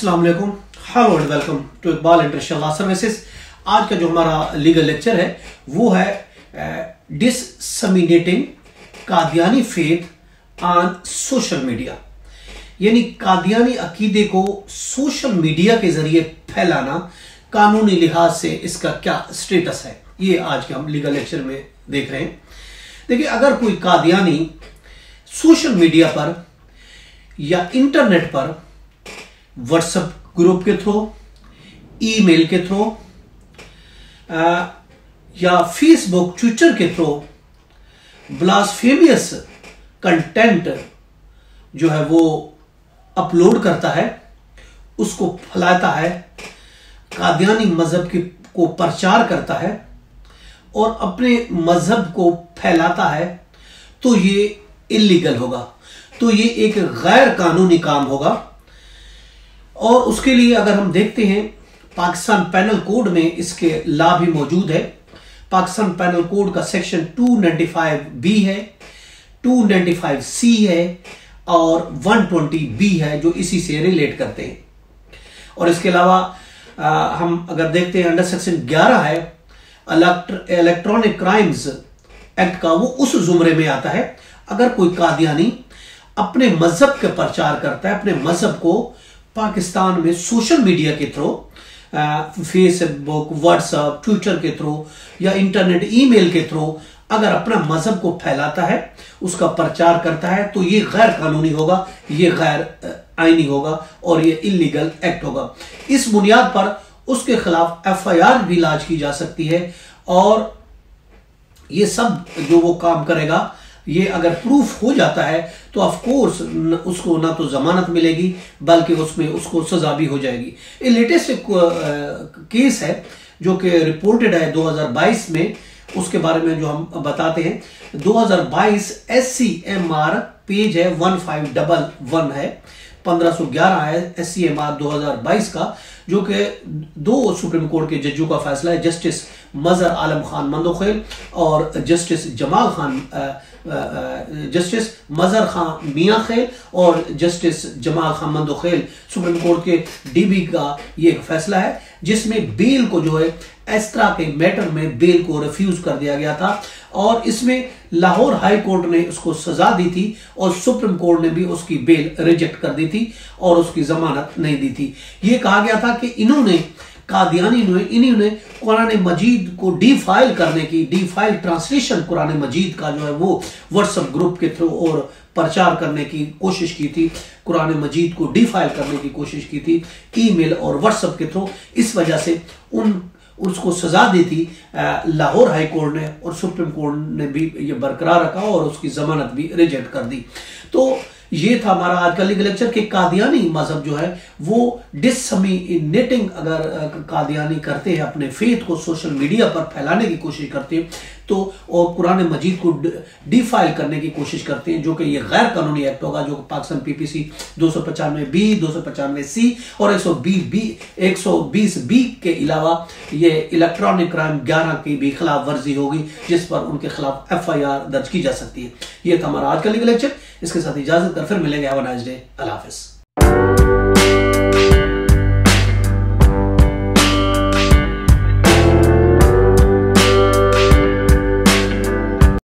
अस्सलाम वालेकुम, hello and welcome to Iqbal International Law Services. आज का जो हमारा लीगल लेक्चर है वो है disseminating Qadiani faith on social media, यानी कादियानी अकीदे को सोशल मीडिया के जरिए फैलाना कानूनी लिहाज से इसका क्या स्टेटस है, ये आज के हम लीगल लेक्चर में देख रहे हैं। देखिए, अगर कोई कादियानी सोशल मीडिया पर या इंटरनेट पर व्हाट्सएप ग्रुप के थ्रू, ईमेल के थ्रू या फेसबुक ट्विटर के थ्रू ब्लास्फेमियस कंटेंट जो है वो अपलोड करता है, उसको फैलाता है, कादियानी मजहब को प्रचार करता है और अपने मजहब को फैलाता है, तो ये इल्लीगल होगा, तो ये एक गैर कानूनी काम होगा। और उसके लिए अगर हम देखते हैं, पाकिस्तान पैनल कोड में इसके लॉ भी मौजूद है। पाकिस्तान पैनल कोड का सेक्शन 295B है, 295C है और 120B है, जो इसी से रिलेट करते हैं। और इसके अलावा हम अगर देखते हैं, अंडर सेक्शन 11 है इलेक्ट्रॉनिक क्राइम्स एक्ट का, वो उस जुमरे में आता है। अगर कोई कादियानी अपने मजहब का प्रचार करता है, अपने मजहब को पाकिस्तान में सोशल मीडिया के थ्रू, फेसबुक, व्हाट्सएप, ट्विटर के थ्रू या इंटरनेट, ईमेल के थ्रू अगर अपना मजहब को फैलाता है, उसका प्रचार करता है, तो ये गैर कानूनी होगा, ये गैर आईनी होगा और ये इल्लीगल एक्ट होगा। इस बुनियाद पर उसके खिलाफ FIR भी लॉन्च की जा सकती है। और ये सब जो वो काम करेगा, ये अगर प्रूफ हो जाता है तो ऑफ कोर्स उसको ना तो जमानत मिलेगी बल्कि उसमें उसको सजा भी हो जाएगी। ये लेटेस्ट केस है जो कि रिपोर्टेड है 2022 में, उसके बारे में जो हम बताते हैं। 2022 SCMR पेज है 1511 है, 1511 है SCMR 2022 का, जो कि 2 सुप्रीम कोर्ट के जजों का फैसला है, जस्टिस मजहर आलम खान मंदोखेल और जस्टिस मजहर खान मियां खेल और justice Jamal Khan Mandokhel, supreme court के DB का ये फैसला है, जिसमें बेल को जो है इस तरह के मैटर में बेल को रिफ्यूज कर दिया गया था। और इसमें लाहौर हाई कोर्ट ने उसको सजा दी थी और सुप्रीम कोर्ट ने भी उसकी बेल रिजेक्ट कर दी थी और उसकी जमानत नहीं दी थी। ये कहा गया था कि इन्होंने कुरान मजीद को डीफाइल करने की, डीफाइल ट्रांसलेशन कुरान मजीद का जो है वो व्हाट्सएप ग्रुप के थ्रू और प्रचार करने की कोशिश की थी, कुरान मजीद को डीफाइल करने की कोशिश की थी ईमेल और व्हाट्सएप के थ्रू। इस वजह से उसको सजा दी थी लाहौर हाई कोर्ट ने, और सुप्रीम कोर्ट ने भी ये बरकरार रखा और उसकी जमानत भी रिजेक्ट कर दी। तो ये था हमारा आज का लीगल लेक्चर कि कादियानी मजहब जो है वो डिससेमिनेटिंग अगर कादियानी करते हैं, अपने फेथ को सोशल मीडिया पर फैलाने की कोशिश करते हैं, तो और कुरान मजीद को डीफाइल करने की कोशिश करते हैं, जो कि ये गैर कानूनी एक्ट होगा, जो पाकिस्तान PPC 295B, 295C और 120B के अलावा ये इलेक्ट्रॉनिक क्राइम 11 की भी खिलाफ वर्जी होगी, जिस पर उनके खिलाफ FIR दर्ज की जा सकती है। ये था हमारा आज का लीगल लेक्चर। इसके साथ इजाजत कर फिर मिलेंगे। Have a nice day. अल्लाह हाफिज।